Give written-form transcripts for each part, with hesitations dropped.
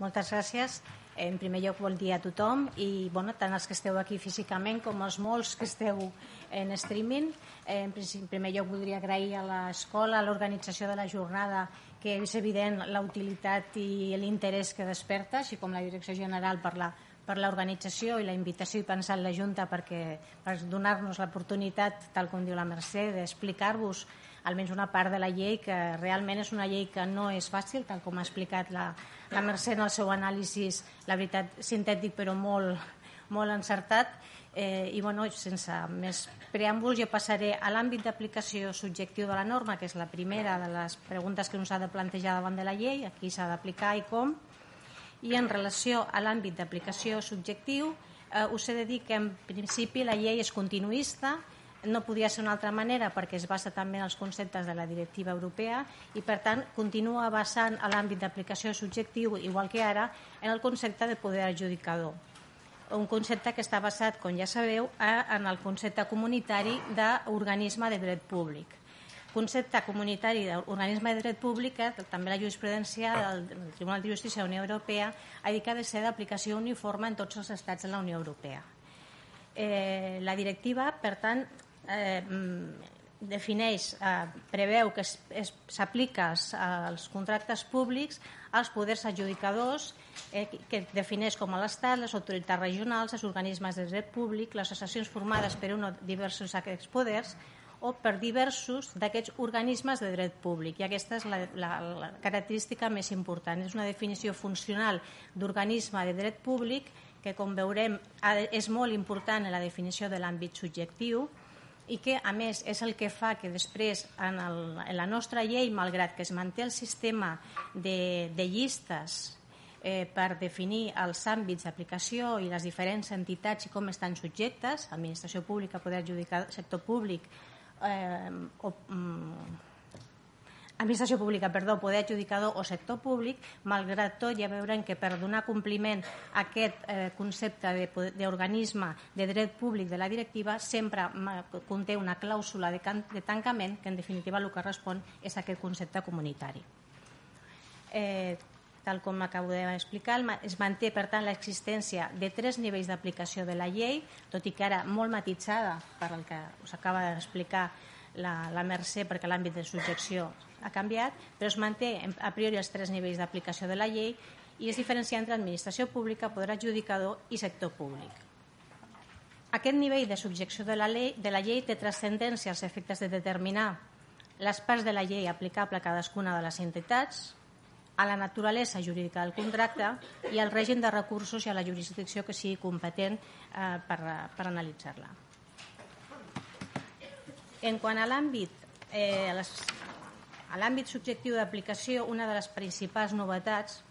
Moltes gràcies. En primer lloc, bon dia a tothom i tant els que esteu aquí físicament com els molts que esteu en streaming. En primer lloc, voldria agrair a l'escola, a l'organització de la jornada, que és evident la utilitat i l'interès que desperta, així com la Direcció General per l'organització i la invitació i pensar en la Junta per donar-nos l'oportunitat, tal com diu la Mercè, d'explicar-vos almenys una part de la llei, que realment és una llei que no és fàcil, tal com ha explicat la Mercè en el seu anàlisi, la veritat, sintètic però molt encertat. I sense més preàmbuls jo passaré a l'àmbit d'aplicació subjectiu de la norma, que és la primera de les preguntes que ens ha de plantejar davant de la llei, a qui s'ha d'aplicar i com. I en relació a l'àmbit d'aplicació subjectiu, us he de dir que en principi la llei és continuista, no podia ser una altra manera perquè es basa també en els conceptes de la directiva europea i per tant continua basant l'àmbit d'aplicació subjectiu, igual que ara, en el concepte de poder adjudicador. Un concepte que està basat, com ja sabeu, en el concepte comunitari d'organisme de dret públic. Concepte comunitari d'organisme de dret públic que també la jurisprudència del Tribunal de Justícia de la Unió Europea ha dit que ha de ser d'aplicació uniforme en tots els estats de la Unió Europea. La directiva, per tant, preveu que s'aplica als contractes públics als poders adjudicadors, que defineix com a l'Estat, les autoritats regionals, els organismes de dret públic, les associacions formades per un o diversos d'aquests poders o per diversos d'aquests organismes de dret públic. I aquesta és la característica més important. És una definició funcional d'organisme de dret públic que, com veurem, és molt important en la definició de l'àmbit subjectiu i que, a més, és el que fa que després, en la nostra llei, malgrat que es manté el sistema de llistes per definir els àmbits d'aplicació i les diferents entitats i com estan subjectes, administració pública, poder adjudicar, sector públic, administració pública, poder adjudicador o sector públic, malgrat tot ja veurem que per donar compliment a aquest concepte d'organisme de dret públic de la directiva sempre conté una clàusula de tancament que en definitiva el que respon és aquest concepte comunitari. Tal com acabo d'explicar, es manté per tant l'existència de 3 nivells d'aplicació de la llei, tot i que ara molt matitzada per el que us acaba d'explicar la Mercè, perquè l'àmbit de subjecció ha canviat, però es manté a priori els 3 nivells d'aplicació de la llei i es diferencia entre administració pública, poder adjudicador i sector públic. Aquest nivell de subjecció de la llei té transcendència als efectes de determinar les parts de la llei aplicable a cadascuna de les entitats, a la naturalesa jurídica del contracte i al règim de recursos i a la jurisdicció que sigui competent per analitzar-la. En quant a l'àmbit subjectiu d'aplicació, una de les principals novetats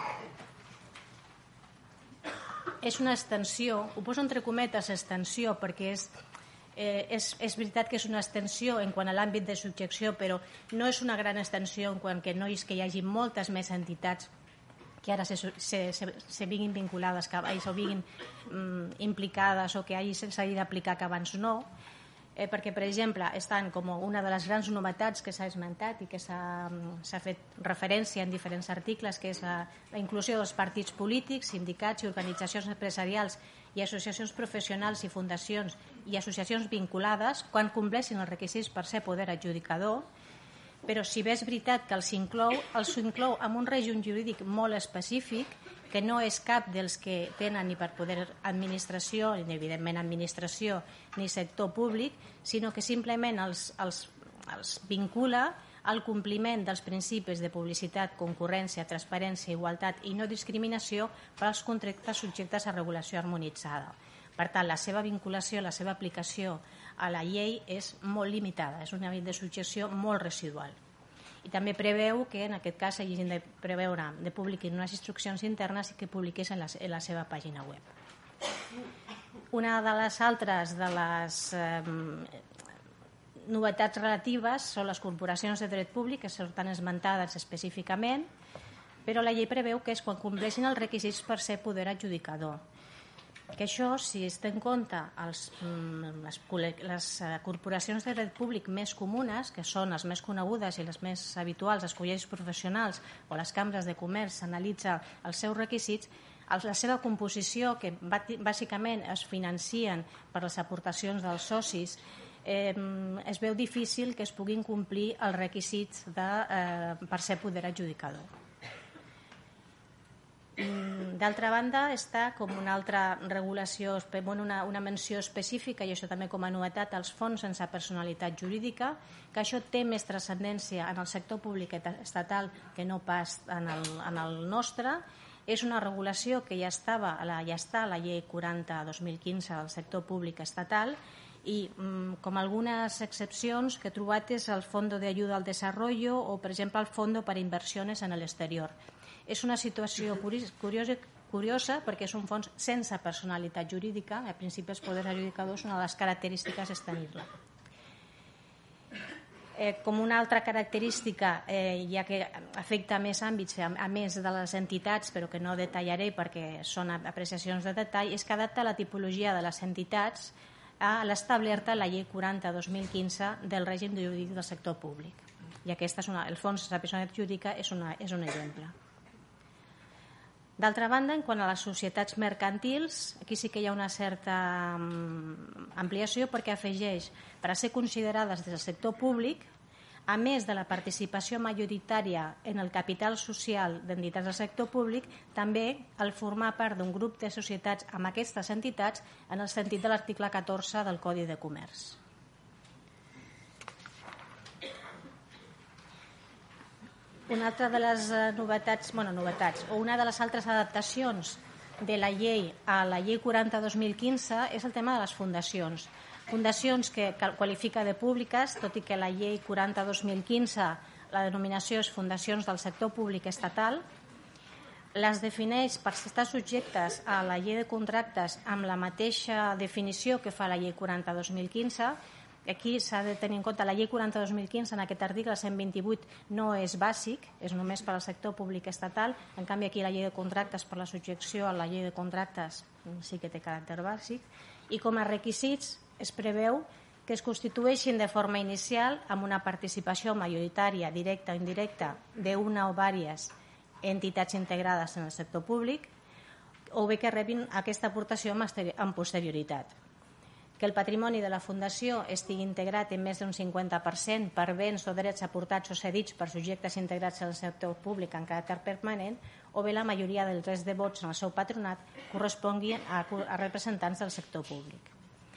és una extensió, ho poso entre cometes extensió perquè és veritat que és una extensió en quant a l'àmbit de subjecció, però no és una gran extensió en quant que no és que hi hagi moltes més entitats que ara se vinguin vinculades o vinguin implicades o que s'hagi d'aplicar que abans no, perquè, per exemple, estan com una de les grans novetats que s'ha esmentat i que s'ha fet referència en diferents articles, que és la inclusió dels partits polítics, sindicats i organitzacions empresarials i associacions professionals i fundacions i associacions vinculades quan compleixin els requisits per ser poder adjudicador, però si bé és veritat que els inclou amb un règim jurídic molt específic, que no és cap dels que tenen ni per poder administració, ni evidentment administració, ni sector públic, sinó que simplement els vincula al compliment dels principis de publicitat, concurrència, transparència, igualtat i no discriminació per als contractes subjectes a regulació harmonitzada. Per tant, la seva vinculació, la seva aplicació a la llei és molt limitada, és un nivell de subjecció molt residual. I també preveu que en aquest cas hagin de preveure de publiquin unes instruccions internes i que publiqués en la seva pàgina web. Una de les altres novetats relatives són les corporacions de dret públic, que són esmentades específicament, però la llei preveu que és quan compleixin els requisits per ser poder adjudicador. Que això, si es té en compte les corporacions de dret públic més comunes, que són les més conegudes i les més habituals, els col·legis professionals o les cambres de comerç, s'analitza els seus requisits, la seva composició, que bàsicament es financien per les aportacions dels socis, es veu difícil que es puguin complir els requisits per ser poder adjudicador. D'altra banda, està com una altra regulació, una menció específica, i això també com a novetat, als fons sense personalitat jurídica, que això té més transcendència en el sector públic estatal que no pas en el nostre. És una regulació que ja està a la llei 40/2015 del sector públic estatal, i com algunes excepcions que he trobat és el Fondo de Ayuda al Desarrollo o, per exemple, el Fondo para Inversiones en el Exterior. És una situació curiosa perquè és un fons sense personalitat jurídica. A principi els poders adjudicadors, una de les característiques és tenir-la. Com una altra característica, ja que afecta més àmbits, a més de les entitats, però que no detallaré perquè són apreciacions de detall, és que adapta la tipologia de les entitats a l'establerta la llei 40/2015 del règim jurídic del sector públic. I aquesta el fons de personalitat jurídica és un exemple. D'altra banda, en quant a les societats mercantils, aquí sí que hi ha una certa ampliació perquè afegeix, per a ser considerades des del sector públic, a més de la participació majoritària en el capital social d'entitats del sector públic, també el formar part d'un grup de societats amb aquestes entitats en el sentit de l'article 14 del Codi de Comerç. Una altra de les novetats, o una de les altres adaptacions de la llei a la llei 40/2015 és el tema de les fundacions. Fundacions que qualifica de públiques, tot i que la llei 40/2015 la denominació és fundacions del sector públic estatal, les defineix per estar subjectes a la llei de contractes amb la mateixa definició que fa la llei 40/2015. Aquí s'ha de tenir en compte la llei 40/2015, en aquest article 128 no és bàsic, és només per al sector públic estatal. En canvi, aquí la llei de contractes, per la subjecció a la llei de contractes, sí que té caràcter bàsic. I com a requisits es preveu que es constitueixin de forma inicial amb una participació majoritària, directa o indirecta, d'una o diverses entitats integrades en el sector públic, o bé que rebin aquesta aportació amb posterioritat. Que el patrimoni de la Fundació estigui integrat en més d'un 50% per béns o drets aportats o cedits per subjectes integrats en el sector públic en caràcter permanent, o bé la majoria dels drets de vots en el seu patronat correspongui a representants del sector públic.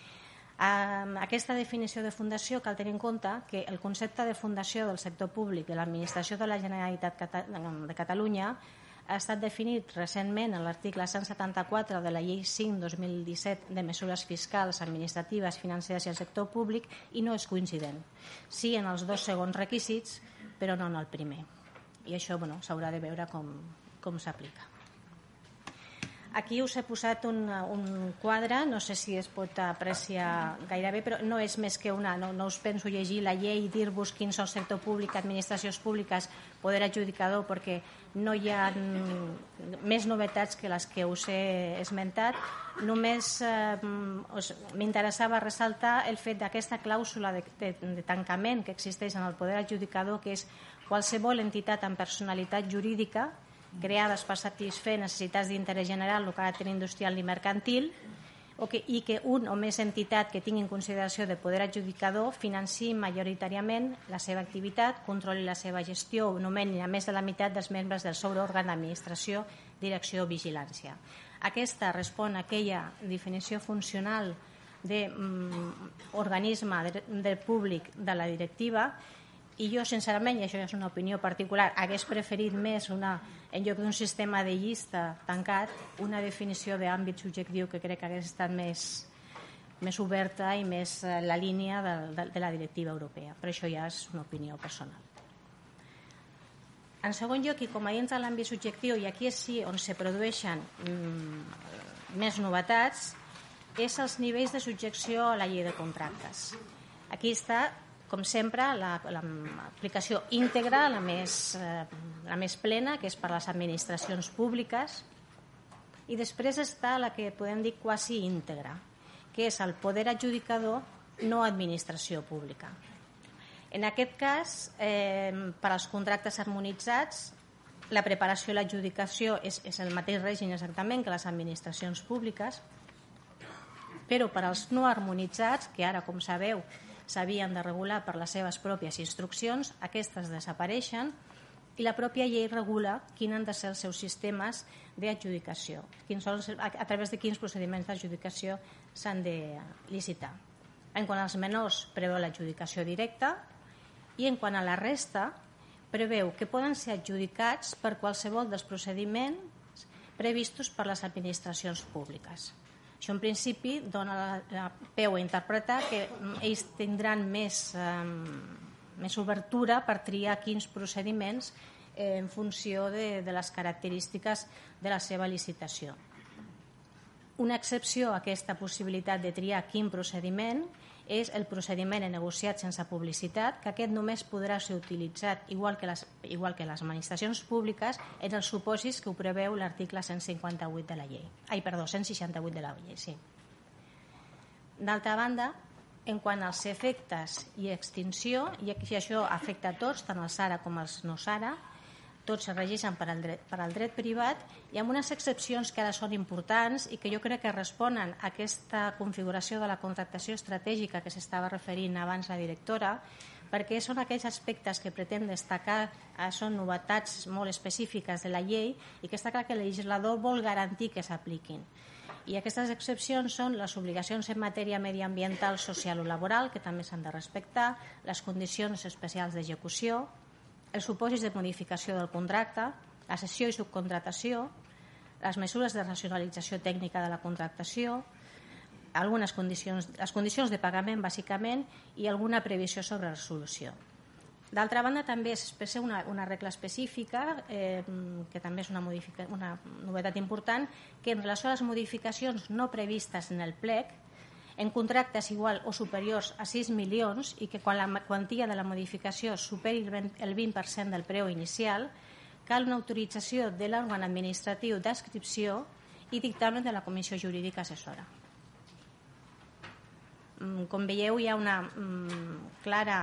Aquesta definició de fundació cal tenir en compte que el concepte de fundació del sector públic de l'Administració de la Generalitat de Catalunya ha estat definit recentment en l'article 174 de la Llei 5/2017 de mesures fiscals, administratives, financeres i el sector públic, i no és coincident. Sí en els dos segons requisits, però no en el primer. I això s'haurà de veure com s'aplica. Aquí us he posat un quadre, no sé si es pot apreciar gaire bé, però no és més que no us penso llegir la llei i dir-vos quins són sector públic, administracions públiques, poder adjudicador, perquè no hi ha més novetats que les que us he esmentat. Només m'interessava ressaltar el fet d'aquesta clàusula de tancament que existeix en el poder adjudicador, que és qualsevol entitat amb personalitat jurídica creades per satisfer necessitats d'interès general o caràcter industrial i mercantil, i que un o més entitat que tinguin consideració de poder adjudicador financiï majoritàriament la seva activitat, controli la seva gestió o nomeni a més de la meitat dels membres del seu òrgan d'administració, direcció o vigilància. Aquesta respon a aquella definició funcional d'organisme de públic de la directiva. I jo, sincerament, i això és una opinió particular, hagués preferit més, en lloc d'un sistema de llista tancat, una definició d'àmbit subjectiu que crec que hagués estat més oberta i més la línia de la directiva europea. Però això ja és una opinió personal. En segon lloc, i com a dins de l'àmbit subjectiu, i aquí és sí on se produeixen més novetats, és els nivells de subjecció a la llei de contractes. Aquí està, com sempre, l'aplicació íntegra, la més plena, que és per a les administracions públiques, I després està la que podem dir quasi íntegra, que és el poder adjudicador, no administració pública. En aquest cas, per als contractes harmonitzats, la preparació i l'adjudicació és el mateix règim exactament que les administracions públiques, però per als no harmonitzats, que ara, com sabeu, s'havien de regular per les seves pròpies instruccions, aquestes desapareixen i la pròpia llei regula quins han de ser els seus sistemes d'adjudicació, a través de quins procediments d'adjudicació s'han de licitar. En quant als menors, preveu l'adjudicació directa i en quant a la resta, preveu que poden ser adjudicats per qualsevol dels procediments previstos per les administracions públiques. Això, en principi, dona peu a interpretar que ells tindran més obertura per triar quins procediments en funció de les característiques de la seva licitació. Una excepció a aquesta possibilitat de triar quin procediment és el procediment negociat sense publicitat, que aquest només podrà ser utilitzat, igual que les administracions públiques, en els supòsits que ho preveu l'article 158 de la llei. 168 de la llei, sí. D'altra banda, en quant als efectes i extinció, i això afecta a tots, tant els SARA com els no SARA, tots es regeixen per al dret privat i amb unes excepcions que ara són importants i que jo crec que responen a aquesta configuració de la contractació estratègica que s'estava referint abans la directora, perquè són aquells aspectes que pretén destacar, són novetats molt específiques de la llei i que està clar que el legislador vol garantir que s'apliquin. I aquestes excepcions són les obligacions en matèria mediambiental, social o laboral, que també s'han de respectar, les condicions especials d'execució, els supòsits de modificació del contracte, la cessió i subcontratació, les mesures de racionalització tècnica de la contractació, les condicions de pagament, bàsicament, i alguna previsió sobre resolució. D'altra banda, també s'expressa una regla específica, que també és una novetat important, que en relació a les modificacions no previstes en el plec, en contractes igual o superiors a 6 milions i que quan la quantia de la modificació superi el 20% del preu inicial, cal una autorització de l'òrgan administratiu d'adscripció i dictamen de la Comissió Jurídica Assessora. Com veieu, hi ha una clara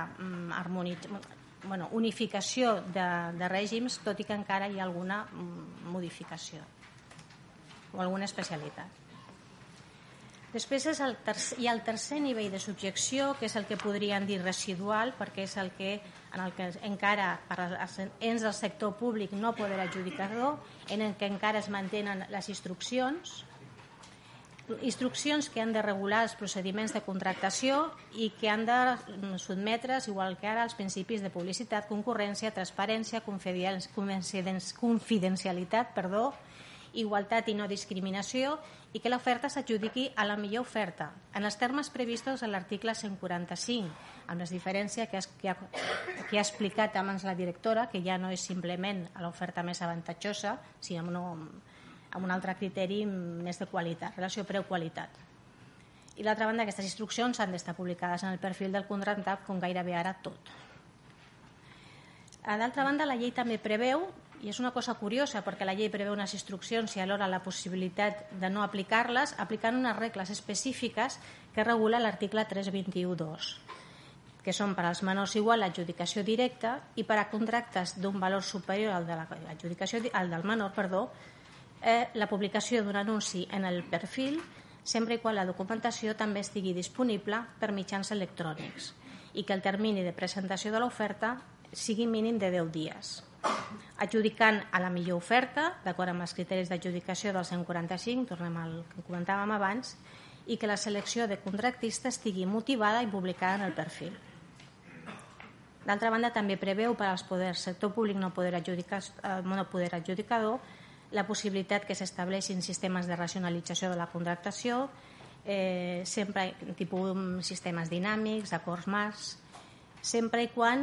unificació de règims, tot i que encara hi ha alguna modificació o alguna especialitat. Després hi ha el tercer nivell de subjecció, que és el que podríem dir residual, perquè és el que encara per als ens del sector públic no poder adjudicador, en el que encara es mantenen les instruccions que han de regular els procediments de contractació i que han de sotmetre's, igual que ara, als principis de publicitat, concurrència, transparència, confidencialitat, igualtat i no discriminació, i que l'oferta s'adjudiqui a la millor oferta, en els termes previstos a l'article 145, amb les diferències que ha explicat abans la directora, que ja no és simplement l'oferta més avantatjosa, sinó amb un altre criteri més de qualitat, relació preu-qualitat. I l'altra banda, aquestes instruccions han d'estar publicades en el perfil del contractat, com gairebé ara tot. D'altra banda, la llei també preveu, i és una cosa curiosa perquè la llei preveu unes instruccions i alhora la possibilitat de no aplicar-les, aplicant unes regles específiques que regula l'article 321.2, que són per als menors igual l'adjudicació directa i per a contractes d'un valor superior al del menor, la publicació d'un anunci en el perfil, sempre que la documentació també estigui disponible per mitjans electrònics i que el termini de presentació de l'oferta sigui mínim de 10 dies. Adjudicant a la millor oferta, d'acord amb els criteris d'adjudicació del 145, tornem al que comentàvem abans, i que la selecció de contractista estigui motivada i publicada en el perfil. D'altra banda, també preveu per als poders sector públic no poder adjudicador la possibilitat que s'estableixin sistemes de racionalització de la contractació, sempre tipus sistemes dinàmics, acords marcs, sempre i quan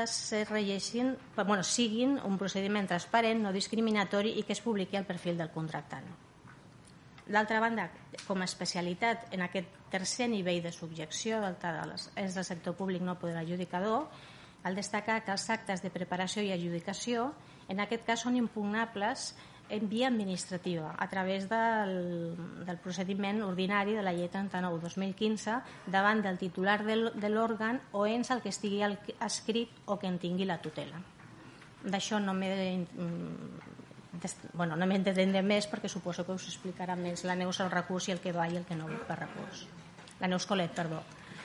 siguin un procediment transparent, no discriminatori i que es publiqui al perfil del contractant. D'altra banda, com a especialitat en aquest tercer nivell de subjecció dels ens del sector públic no poder adjudicador, cal destacar que els actes de preparació i adjudicació en aquest cas són impugnables en via administrativa, a través del procediment ordinari de la llei 39/2015 davant del titular de l'òrgan o ens el que estigui escrit o que en tingui la tutela. D'això no m'entendré més perquè suposo que us explicarà més la Neus el recurs i el que va i el que no va per recurs. La Neus Colet, perdó.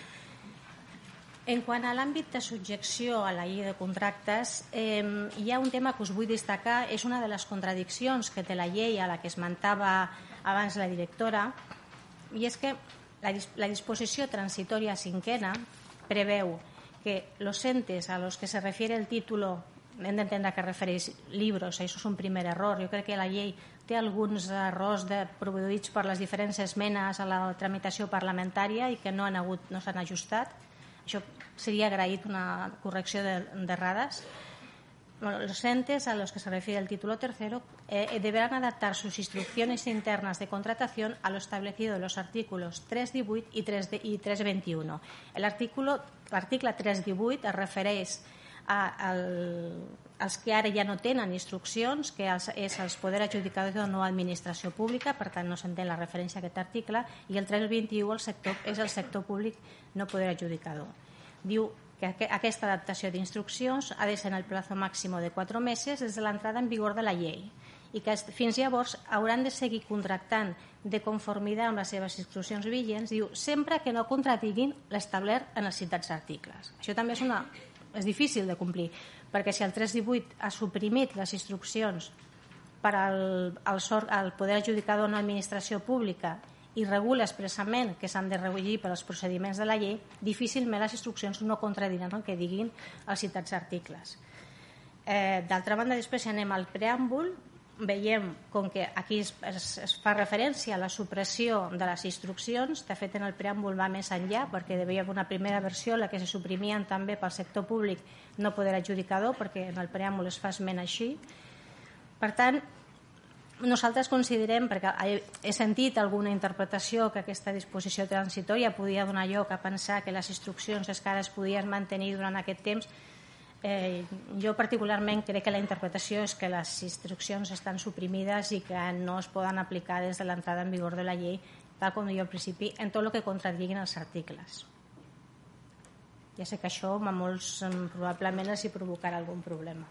En quant a l'àmbit de subjecció a la llei de contractes, hi ha un tema que us vull destacar, és una de les contradiccions que té la llei a la que esmentava abans la directora, i és que la disposició transitòria cinquena preveu que los entes a los que se refiere el título, hem d'entendre que refereix libros, això és un primer error. Jo crec que la llei té alguns errors produïts per les diferents esmenes a la tramitació parlamentària i que no s'han ajustat. Això sería agraït una correcció d'errades. Los entes a los que se refiere el título tercero deberán adaptar sus instrucciones internas de contratación a lo establecido en los artículos 3.18 y 3.21. L'article 3.18 es refereix als que ara ja no tenen instruccions, que és el poder adjudicador de no administració pública, per tant no s'entén la referència a aquest article, i el 3.21 és el sector públic no poder adjudicador. Diu que aquesta adaptació d'instruccions ha de ser en el plazo màxim de 4 mesos des de l'entrada en vigor de la llei i que fins llavors hauran de seguir contractant de conformitat amb les seves instruccions vigents, diu, sempre que no contradiguin l'establert en els citats articles. Això també és difícil de complir, perquè si el 3.18 ha suprimit les instruccions per al poder adjudicador no administració pública i regula expressament que s'han de recollir per als procediments de la llei, difícilment les instruccions no contradiran el que diguin els citats articles. D'altra banda, després anem al preàmbul, veiem com que aquí es fa referència a la supressió de les instruccions. De fet, en el preàmbul va més enllà, perquè hi havia una primera versió en la que se suprimien també pel sector públic no poder adjudicador, perquè en el preàmbul es fa esment així. Per tant, nosaltres considerem, perquè he sentit alguna interpretació que aquesta disposició transitòria podia donar lloc a pensar que les instruccions encara es podien mantenir durant aquest temps. Jo particularment crec que la interpretació és que les instruccions estan suprimides i que no es poden aplicar des de l'entrada en vigor de la llei, tal com jo al principi, en tot el que contradiguin els articles. Ja sé que això a molts probablement els hi provocarà algun problema.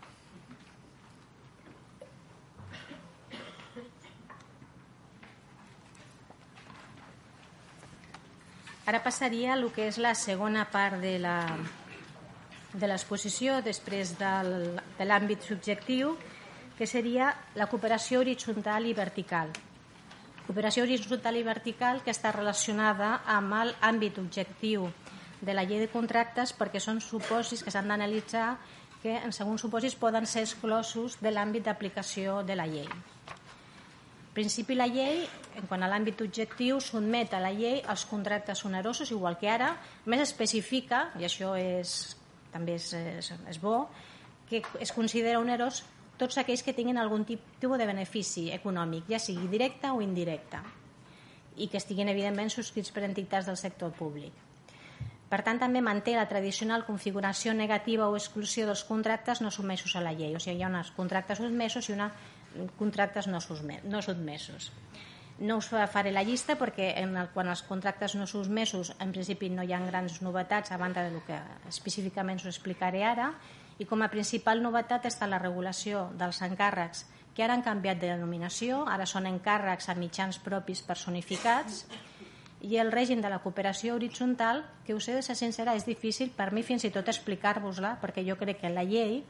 Ara passaria a el que és la segona part de l'exposició després de l'àmbit subjectiu, que seria la cooperació horitzontal i vertical. Cooperació horitzontal i vertical que està relacionada amb l'àmbit objectiu de la llei de contractes, perquè són supòsits que s'han d'analitzar que en segons supòsits poden ser exclosos de l'àmbit d'aplicació de la llei. En principi, la llei, en quant a l'àmbit objectiu, sotmet a la llei els contractes onerosos, igual que ara, més especifica, i això també és bo, que es considera onerós tots aquells que tinguin algun tipus de benefici econòmic, ja sigui directe o indirecte, i que estiguin, evidentment, subscrits per entitats del sector públic. Per tant, també manté la tradicional configuració negativa o exclusió dels contractes no sotmesos a la llei. O sigui, hi ha uns contractes sotmesos i uns contractes no sotmesos. No us faré la llista perquè quan els contractes no sotmesos en principi no hi ha grans novetats a banda del que específicament us explicaré ara, i com a principal novetat està la regulació dels encàrrecs que ara han canviat de denominació, ara són encàrrecs a mitjans propis personificats, i el règim de la cooperació horitzontal, que us he de ser sincera, és difícil per mi fins i tot explicar-vos-la, perquè jo crec que la llei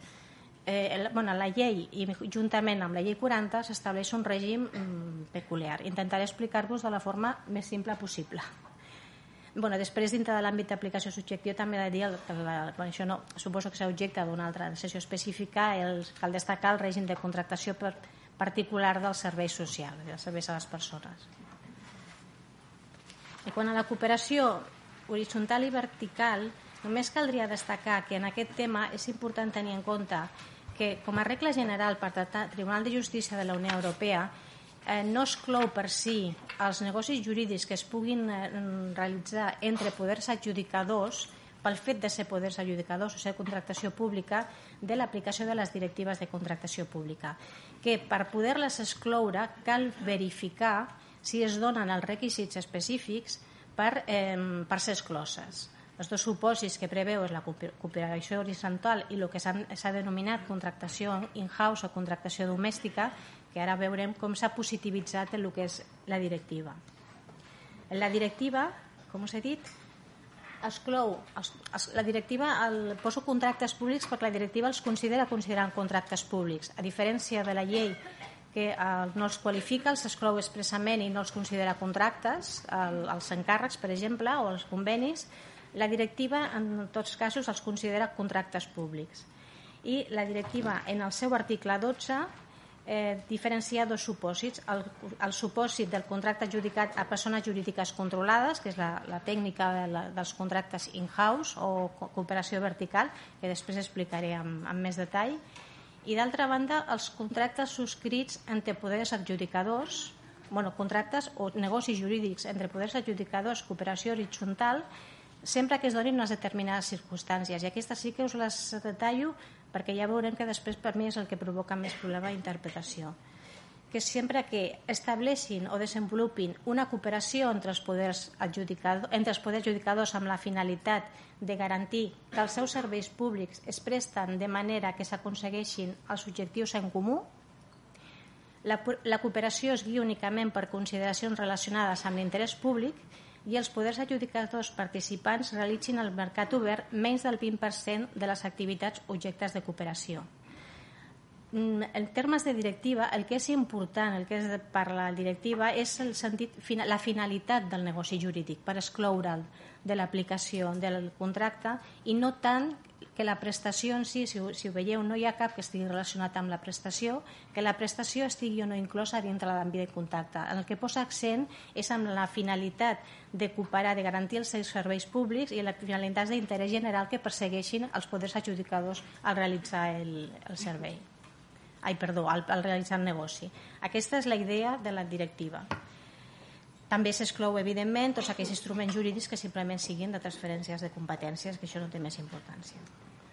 i juntament amb la llei 40 s'estableix un règim peculiar. Intentaré explicar-vos de la forma més simple possible. Després, dintre de l'àmbit d'aplicació subjectiu, també he de dir que això suposo que serà objecte d'una altra sessió específica, cal destacar el règim de contractació particular dels serveis socials, dels serveis a les persones. I quant a la cooperació horitzontal i vertical, només caldria destacar que en aquest tema és important tenir en compte que, com a regla general per Tribunal de Justícia de la Unió Europea, no exclou per si els negocis jurídics que es puguin realitzar entre poders adjudicadors pel fet de ser poders adjudicadors o ser contractació pública, de l'aplicació de les directives de contractació pública, que per poder-les excloure cal verificar si es donen els requisits específics per ser excloses. Els dos supòsits que preveu és la cooperació horitzontal i el que s'ha denominat contractació in-house o contractació domèstica, que ara veurem com s'ha positivitzat en el que és la directiva. En la directiva, com us he dit, exclou, la directiva, poso contractes públics perquè la directiva els consideren contractes públics, a diferència de la llei que no els qualifica, els exclou expressament i no els considera contractes, els encàrrecs, per exemple, o els convenis. La directiva, en tots casos, els considera contractes públics. I la directiva, en el seu article 12, diferencia dos supòsits. El supòsit del contracte adjudicat a persones jurídiques controlades, que és la tècnica dels contractes in-house o cooperació vertical, que després explicaré amb més detall. I d'altra banda, els contractes subscrits entre poders adjudicadors, contractes o negocis jurídics entre poders adjudicadors, cooperació horitzontal, sempre que es donin unes determinades circumstàncies. I aquestes sí que us les detallo perquè ja veurem que després per mi és el que provoca més problema d'interpretació. Que sempre que estableixin o desenvolupin una cooperació entre els poders adjudicadors amb la finalitat de garantir que els seus serveis públics es presten de manera que s'aconsegueixin els objectius en comú, la cooperació es guia únicament per consideracions relacionades amb l'interès públic i els poders adjudicadors participants realitzin al mercat obert menys del 20% de les activitats objectes de cooperació. En termes de directiva, el que és important, el que és per la directiva, és el sentit, la finalitat del negoci jurídic per excloure'l de l'aplicació del contracte i no tant que la prestació en si ho veieu, no hi ha cap que estigui relacionat amb la prestació, que la prestació estigui o no inclosa dintre de l'àmbit de contracte. El que posa accent és amb la finalitat de cooperar, de garantir els seus serveis públics i les finalitats d'interès general que persegueixin els poders adjudicadors al realitzar el servei. Al realitzar el negoci. Aquesta és la idea de la directiva. També s'exclou, evidentment, tots aquells instruments jurídics que simplement siguin de transferències de competències, que això no té més importància.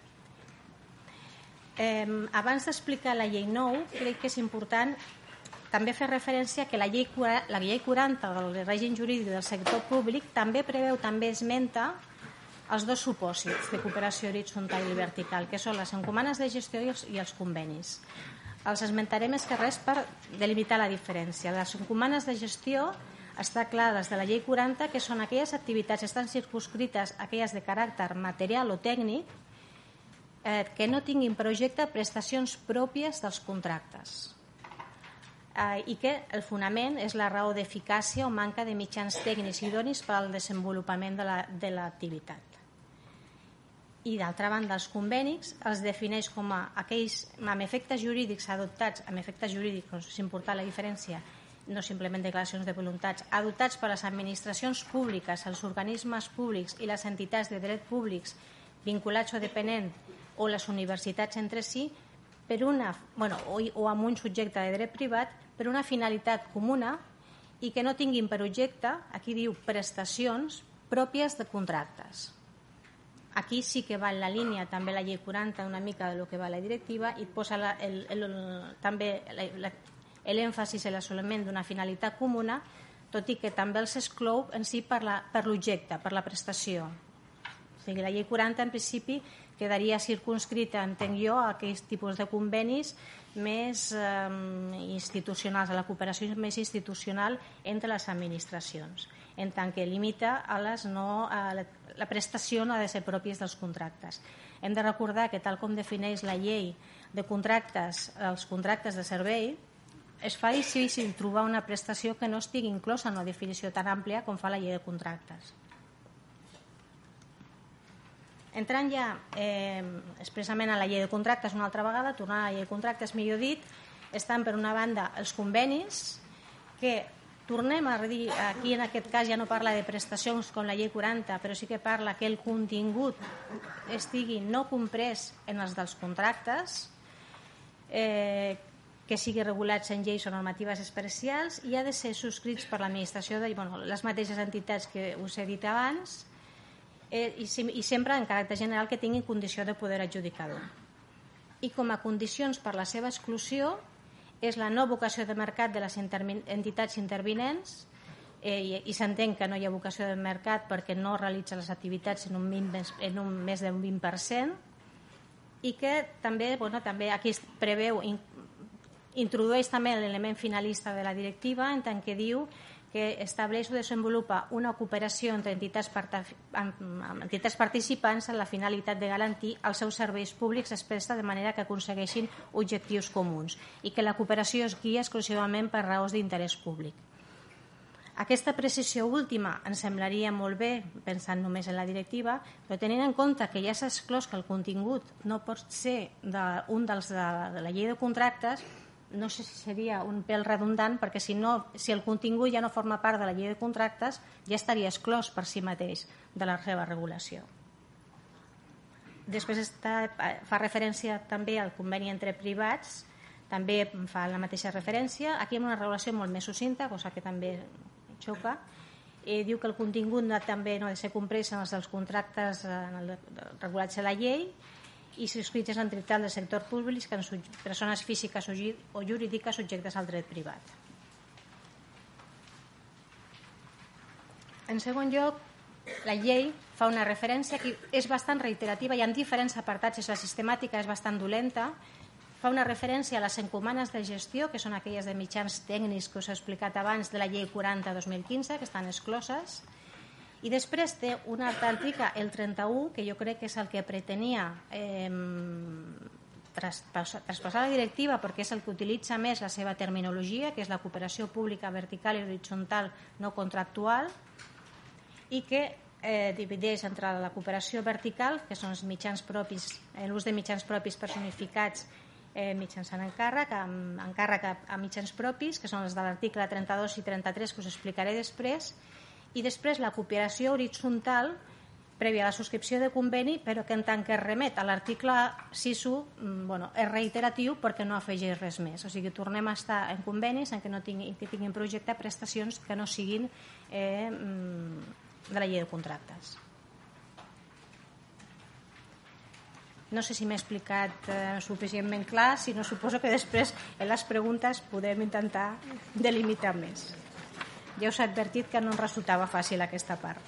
Abans d'explicar la llei 9, crec que és important també fer referència que la llei 40 del règim jurídic del sector públic també preveu, també esmenta els dos supòsits de cooperació horitzontal i vertical, que són les encomanes de gestió i els convenis. Els esmentaré més que res per delimitar la diferència. Les encomanes de gestió està clar des de la llei 40 que són aquelles activitats, estan circunscrites aquelles de caràcter material o tècnic que no tinguin per objecte prestacions pròpies dels contractes i que el fonament és la raó d'eficàcia o manca de mitjans tècnics idonis per al desenvolupament de l'activitat. I d'altra banda, els convenis els defineix com a aquells amb efectes jurídics adoptats, amb efectes jurídics, és important la diferència, no simplement declaracions de voluntats, adoptats per les administracions públiques, els organismes públics i les entitats de dret públics vinculats o dependents o les universitats entre si o amb un subjecte de dret privat per una finalitat comuna i que no tinguin per objecte, aquí diu prestacions pròpies de contractes. Aquí sí que va en la línia també la llei 40 una mica del que va la directiva i posa també l'èmfasis en l'assoliment d'una finalitat comuna, tot i que també els exclou en si per l'objecte, per la prestació. O sigui, la llei 40 en principi quedaria circunscrita, entenc jo, a aquells tipus de convenis més institucionals, a la cooperació més institucional entre les administracions, en tant que limita a la prestació no ha de ser pròpies dels contractes. Hem de recordar que tal com defineix la llei de contractes, els contractes de servei, es fa difícil trobar una prestació que no estigui inclosa en una definició tan àmplia com fa la llei de contractes. Entrant ja expressament a la llei de contractes una altra vegada, tornant a la llei de contractes, millor dit, estan per una banda els convenis, que tornem a dir, aquí en aquest cas ja no parla de prestacions com la llei 40, però sí que parla que el contingut estigui no comprès en els dels contractes, que sigui regulats en lleis o normatives especials i ha de ser subscrits per l'administració de les mateixes entitats que us he dit abans i sempre en caràcter general que tinguin condició de poder adjudicador. I com a condicions per la seva exclusió és la no vocació de mercat de les entitats intervinents, i s'entén que no hi ha vocació de mercat perquè no realitza les activitats en un més d'un 20%, i que també aquí es preveu, introdueix també l'element finalista de la directiva en tant que diu que estableix o desenvolupa una cooperació entre entitats participants amb la finalitat de garantir els seus serveis públics es presta de manera que aconsegueixin objectius comuns i que la cooperació es guia exclusivament per raons d'interès públic. Aquesta precisió última ens semblaria molt bé pensant només en la directiva, però tenint en compte que ja s'ha exclòs que el contingut no pot ser un dels de la llei de contractes, no sé si seria un pèl redundant perquè si el contingut ja no forma part de la llei de contractes ja estaria exclòs per si mateix de la seva regulació. Després fa referència també al conveni entre privats, també fa la mateixa referència, aquí amb una regulació molt més sucinta, cosa que també xoca. Diu que el contingut també no ha de ser comprès en els dels contractes regulats a la llei i subscrits en entitats del sector públic que en persones físiques o jurídiques subjectes al dret privat. En segon lloc, la llei fa una referència que és bastant reiterativa i en diferents apartats, la sistemàtica és bastant dolenta. Fa una referència a les encomanes de gestió, que són aquelles de mitjans tècnics que us he explicat abans de la llei 40/2015, que estan excloses. I després té un altre article, el 31, que jo crec que és el que pretenia traspassar la directiva perquè és el que utilitza més la seva terminologia, que és la cooperació pública vertical i horitzontal no contractual, i que divideix entre la cooperació vertical, que són els mitjans propis, l'ús de mitjans propis personificats mitjançant encàrrec a mitjans propis, que són els de l'article 32 i 33, que us explicaré després, i després la cooperació horitzontal prèvia a la subscripció de conveni, però que en tant que remet a l'article 6.1 és reiteratiu perquè no afegeix res més. O sigui, tornem a estar en convenis en què tinguin projecte prestacions que no siguin de la llei de contractes. No sé si m'he explicat suficientment clar, si no suposo que després en les preguntes podem intentar delimitar més. Ja us he advertit que no em resultava fàcil aquesta part.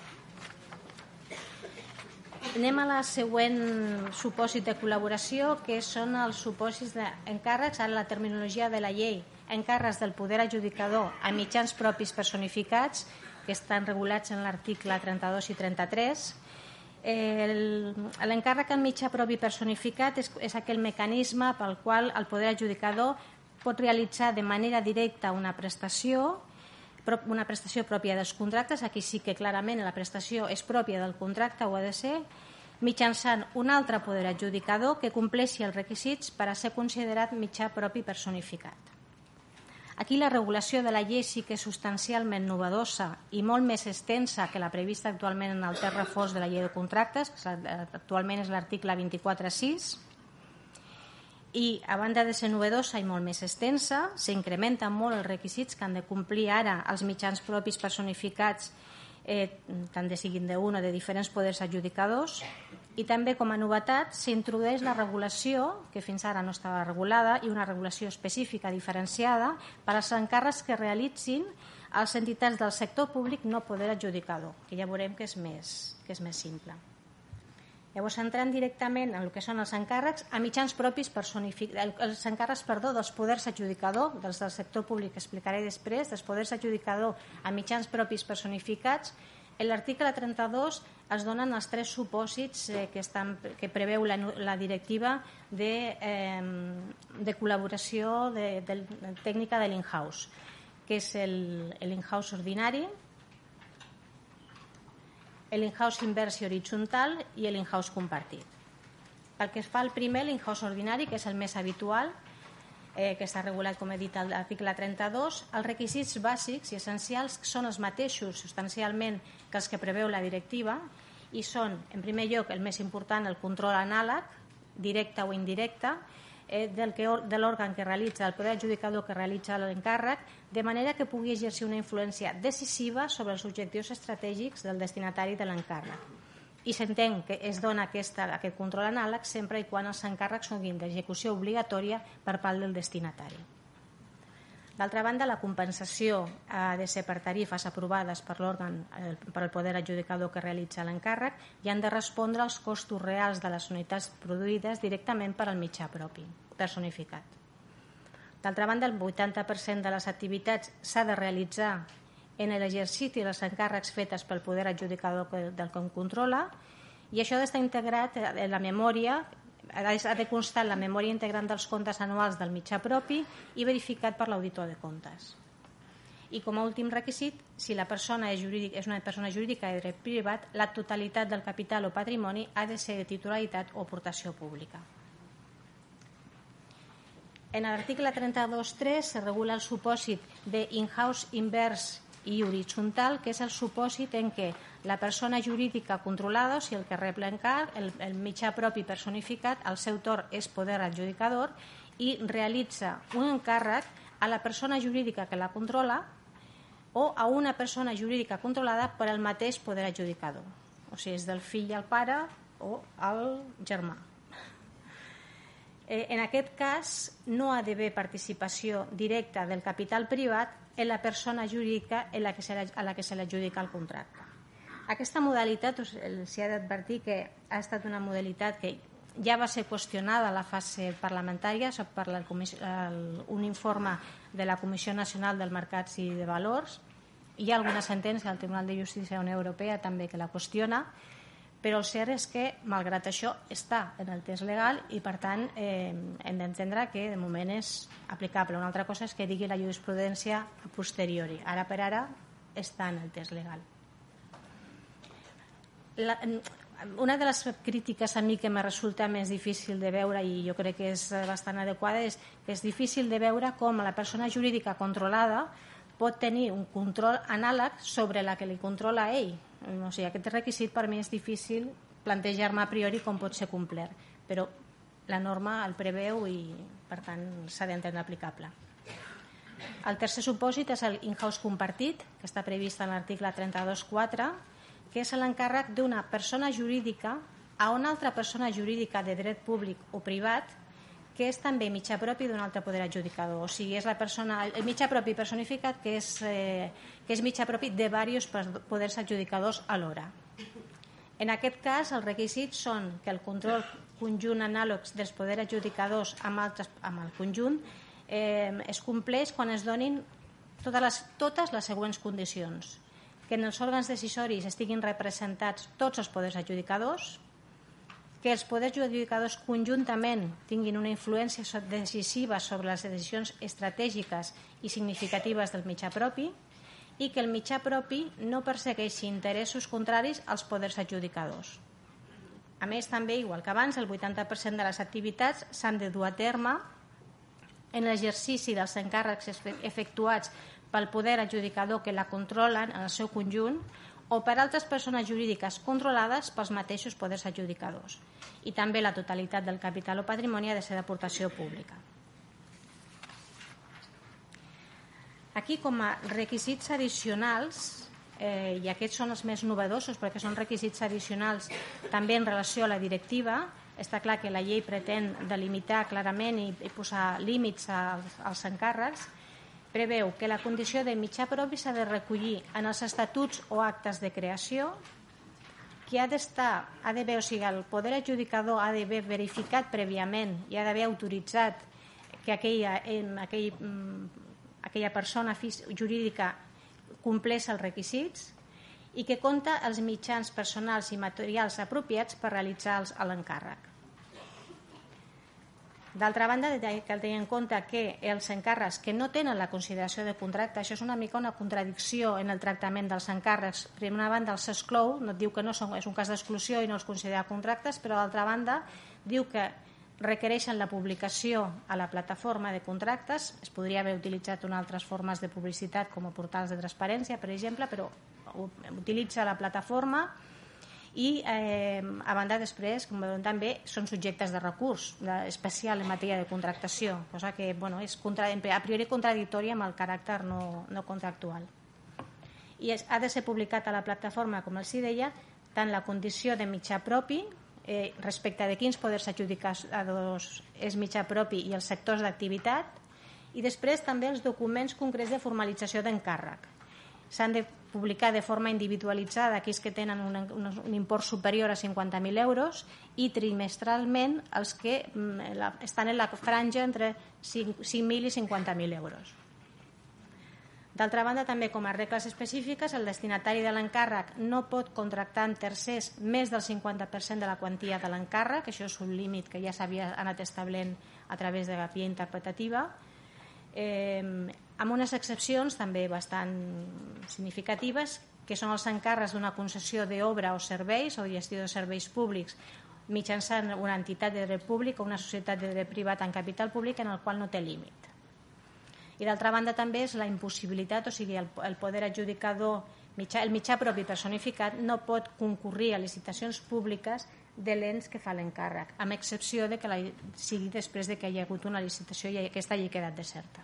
Anem a la següent supòsit de col·laboració, que són els supòsits d'encàrrecs, ara la terminologia de la llei, encàrrecs del poder adjudicador a mitjans propis personificats, que estan regulats en l'article 32 i 33. L'encàrrec en mitjà propi personificat és aquell mecanisme pel qual el poder adjudicador pot realitzar de manera directa una prestació pròpia dels contractes, aquí sí que clarament la prestació és pròpia del contracte o ha de ser, mitjançant un altre poder adjudicador que compleixi els requisits per a ser considerat mitjà propi personificat. Aquí la regulació de la llei sí que és substancialment novedosa i molt més extensa que la prevista actualment en el text refós de la llei de contractes, que actualment és l'article 24.6, i a banda de ser novedosa i molt més extensa, s'incrementen molt els requisits que han de complir ara els mitjans propis personificats, tant de siguin d'un o de diferents poders adjudicadors, i també com a novetat s'introdueix la regulació, que fins ara no estava regulada, i una regulació específica diferenciada per als encàrrecs que realitzin les entitats del sector públic no poder adjudicador, que ja veurem que és més simple. Llavors, entrant directament en el que són els encàrrecs a mitjans propis els encàrrecs dels poders adjudicador, dels del sector públic, que explicaré després, dels poders adjudicador a mitjans propis personificats. En l'article 32 es donen els 3 supòsits que preveu la directiva de col·laboració tècnica de l'in-house, que és l'in-house ordinari, l'in-house invers i horitzontal i l'in-house compartit. Pel que es fa al primer, l'in-house ordinari, que és el més habitual, que està regulat, com he dit, a l'article 32, els requisits bàsics i essencials són els mateixos substancialment que els que preveu la directiva i són, en primer lloc, el més important, el control anàleg, directe o indirecte, de l'òrgan que realitza, el poder adjudicador que realitza l'encàrrec, de manera que pugui exercir una influència decisiva sobre els objectius estratègics del destinatari de l'encàrrec. i s'entén que es dona aquest control anàleg sempre i quan els encàrrecs siguin d'execució obligatòria per part del destinatari. D'altra banda, la compensació ha de ser per tarifes aprovades per l'òrgan, per al poder adjudicador que realitza l'encàrrec, i han de respondre als costos reals de les unitats produïdes directament per al mitjà propi, personificat. D'altra banda, el 80% de les activitats s'ha de realitzar en l'exercici dels encàrrecs fetes pel poder adjudicador del que en controla, i això ha d'estar integrat en la memòria, ha de constar en la memòria integrant dels comptes anuals del mitjà propi i verificat per l'auditor de comptes. I com a últim requisit, si la persona és una persona jurídica de dret privat, la totalitat del capital o patrimoni ha de ser de titularitat o aportació pública. En l'article 32.3 se regula el supòsit d'in-house invers i horitzontal, que és el supòsit en què la persona jurídica controlada, o sigui, el que rep l'encàrrec, el mitjà propi personificat, al seu torn és poder adjudicador i realitza un encàrrec a la persona jurídica que la controla o a una persona jurídica controlada per al mateix poder adjudicador. O sigui, és del fill al pare o al germà. En aquest cas, no ha d'haver participació directa del capital privat en la persona jurídica a la que se l'adjudica el contracte. Aquesta modalitat, s'hi ha d'advertir que ha estat una modalitat que ja va ser qüestionada a la fase parlamentària per un informe de la Comissió Nacional dels Mercats i de Valors. Hi ha alguna sentència del Tribunal de Justícia de la Unió Europea també que la qüestiona, però el cert és que, malgrat això, està en el text legal i, per tant, hem d'entendre que de moment és aplicable. Una altra cosa és que digui la jurisprudència a posteriori. Ara per ara està en el text legal. Una de les crítiques a mi que me resulta més difícil de veure, i jo crec que és bastant adequada, és que és difícil de veure com la persona jurídica controlada pot tenir un control anàleg sobre la que li controla ell. O sigui, aquest requisit per mi és difícil plantejar-me a priori com pot ser complert, però la norma el preveu i, per tant, s'ha d'entendre aplicable. El tercer supòsit és l'in-house compartit, que està previst en l'article 32.4, que és l'encàrrec d'una persona jurídica a una altra persona jurídica de dret públic o privat que és també mitjà propi d'un altre poder adjudicador. O sigui, és el mitjà propi personificat que és mitjà propi de diversos poders adjudicadors alhora. En aquest cas, els requisits són que el control conjunt anàleg dels poders adjudicadors amb el conjunt es compleix quan es donin totes les següents condicions: que en els òrgans decisoris estiguin representats tots els poders adjudicadors, que els poders adjudicadors conjuntament tinguin una influència decisiva sobre les decisions estratègiques i significatives del mitjà propi i que el mitjà propi no persegueixi interessos contraris als poders adjudicadors. A més, també, igual que abans, el 80% de les activitats s'han de dur a terme en l'exercici dels encàrrecs efectuats pel poder adjudicador que la controlen en el seu conjunt o per altres persones jurídiques controlades pels mateixos poders adjudicadors. I també la totalitat del capital o patrimoni ha de ser d'aportació pública. Aquí, com a requisits addicionals, i aquests són els més novedosos perquè són requisits addicionals també en relació a la directiva, està clar que la llei pretén delimitar clarament i posar límits als encàrrecs. Preveu que la condició de mitjà propi s'ha de recollir en els estatuts o actes de creació, que o sigui, el poder adjudicador ha d'haver verificat prèviament i ha d'haver autoritzat que aquella persona jurídica compleix els requisits i que compta els mitjans personals i materials apropiats per realitzar l'encàrrec. D'altra banda, cal tenir en compte que els encàrrecs que no tenen la consideració de contracte, això és una mica una contradicció en el tractament dels encàrrecs. Per una banda, els exclou, no diu que no és un cas d'exclusió i no els considera contractes, però d'altra banda diu que requereixen la publicació a la plataforma de contractes. Es podria haver utilitzat unes altres formes de publicitat com a portals de transparència, per exemple, però utilitza la plataforma i a banda després, com veuen també, són subjectes de recurs especial en matèria de contractació, cosa que és a priori contradictòria amb el caràcter no contractual. I ha de ser publicat a la plataforma, com els deia, tant la condició de mitjà propi, respecte de quins poders adjudicadors és mitjà propi i els sectors d'activitat, i després també els documents concrets de formalització d'encàrrec. S'han de publicar de forma individualitzada aquells que tenen un import superior a 50.000 euros i trimestralment els que estan en la franja entre 5.000 i 50.000 euros. D'altra banda, també com a regles específiques, el destinatari de l'encàrrec no pot contractar amb tercers més del 50% de la quantia de l'encàrrec, això és un límit que ja s'havia anat establint a través de la via interpretativa, amb unes excepcions també bastant significatives, que són els encàrrecs d'una concessió d'obra o serveis o gestió de serveis públics mitjançant una entitat de dret públic o una societat de dret privat en capital públic en el qual no té límit. I d'altra banda també és la impossibilitat, o sigui, el poder adjudicador, el mitjà propi personificat no pot concurrir a licitacions públiques de l'ens que fa l'encàrrec, amb excepció de que sigui després de que hi ha hagut una licitació i aquesta hagi quedat deserta.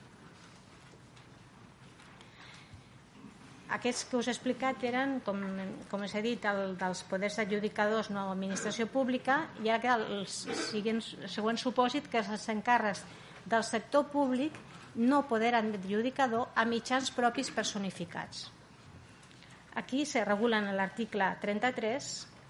Aquests que us he explicat eren, com us he dit, dels poders adjudicadors no administració pública, i ara el següent supòsit, que els encàrrecs del sector públic no poder adjudicador a mitjans propis personificats. Aquí se regula en l'article 33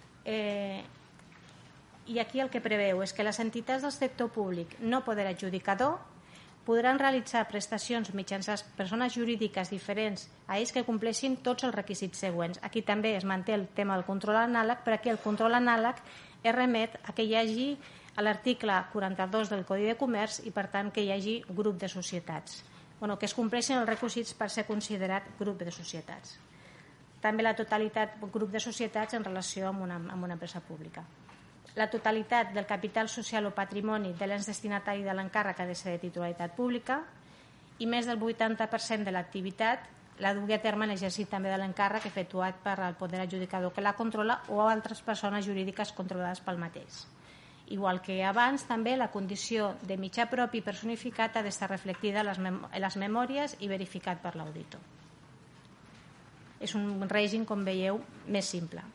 i aquí el que preveu és que les entitats del sector públic no poder adjudicador podran realitzar prestacions mitjançant persones jurídiques diferents a ells que compleixin tots els requisits següents. Aquí també es manté el tema del control anàleg, però aquí el control anàleg es remet a que hi hagi a l'article 42 del Codi de Comerç i per tant que hi hagi grup de societats, que es compleixin els requisits per ser considerat grup de societats. També la totalitat grup de societats en relació amb una empresa pública. La totalitat del capital social o patrimoni de l'ens destinatari de l'encàrrec ha de ser de titularitat pública i més del 80% de l'activitat la dugui a terme l'exercici també de l'encàrrec efectuat per el poder adjudicador que la controla o altres persones jurídiques controlades pel mateix. Igual que abans, també la condició de mitjà propi personificat ha d'estar reflectida en les memòries i verificat per l'auditor. És un règim, com veieu, més simple.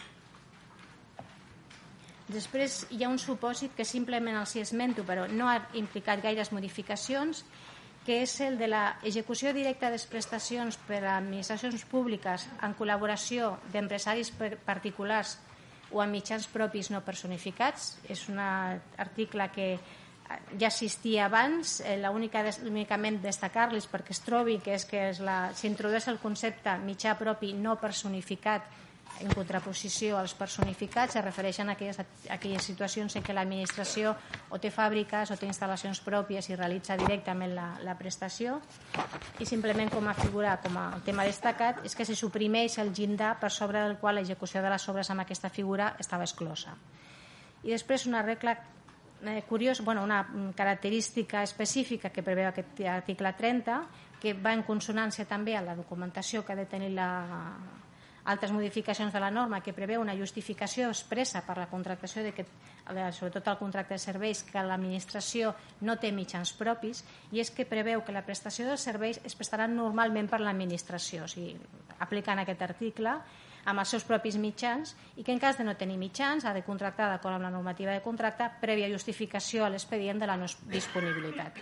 Després hi ha un supòsit que simplement els hi esmento, però no ha implicat gaires modificacions, que és el de l'execució directa de les prestacions per a administracions públiques en col·laboració d'empresaris particulars o amb mitjans propis no personificats. És un article que ja existia abans, únicament destacar-los perquè es trobi que s'introdueix el concepte mitjà propi no personificat en contraposició als personificats. Es refereixen a aquelles situacions en què l'administració o té fàbriques o té instal·lacions pròpies i realitza directament la prestació, i simplement com a figura, com a tema destacat, és que se suprimeix el llindar per sobre del qual l'execució de les obres amb aquesta figura estava exclosa. I després una regla curiosa, una característica específica que preveu aquest article 30, que va en consonància també a la documentació que ha de tenir altres modificacions de la norma, que preveu una justificació expressa per la contractació, sobretot el contracte de serveis, que l'administració no té mitjans propis, i és que preveu que la prestació dels serveis es prestarà normalment per l'administració, o sigui, aplicant aquest article amb els seus propis mitjans, i que en cas de no tenir mitjans ha de contractar d'acord amb la normativa de contracte prèvia justificació a l'expedient de la no disponibilitat.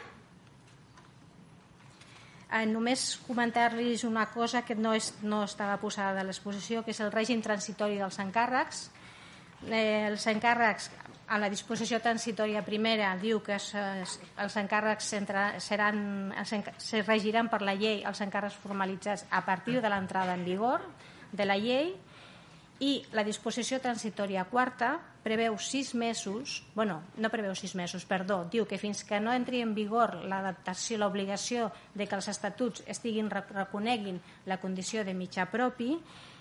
Només comentar-los una cosa que no estava posada de l'exposició, que és el règim transitori dels encàrrecs. Els encàrrecs, a la disposició transitòria primera, diu que els encàrrecs se regiran per la llei, els encàrrecs formalitzats a partir de l'entrada en vigor de la llei, i la disposició transitòria quarta preveu 6 mesos, no preveu 6 mesos, perdó, diu que fins que no entri en vigor l'adaptació, l'obligació de que els estatuts reconeguin la condició de mitjà propi,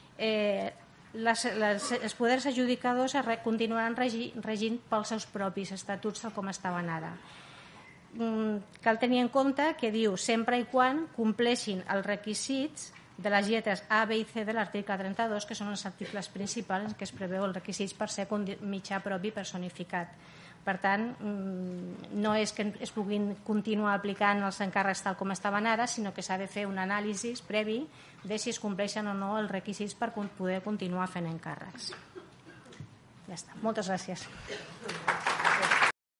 els poders adjudicadors continuaran regint pels seus propis estatuts tal com estaven ara. Cal tenir en compte que diu sempre i quan compleixin els requisits de les lletres A, B i C de l'article 32, que són els articles principals en què es preveu els requisits per ser mitjà propi personificat. per tant, no és que es puguin continuar aplicant els encàrrecs tal com estaven ara, sinó que s'ha de fer un anàlisi previ de si es compleixen o no els requisits per poder continuar fent encàrrecs. Ja està. Moltes gràcies.